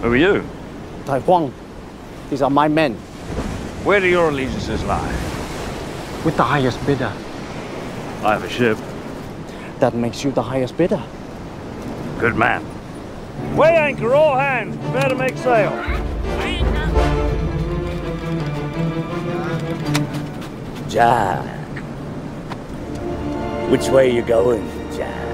Who are you? Tai Huang. These are my men. Where do your allegiances lie? With the highest bidder. I have a ship. That makes you the highest bidder. Good man. Weigh anchor, all hands. Prepare to make sail. Jack. Which way you going, Jack?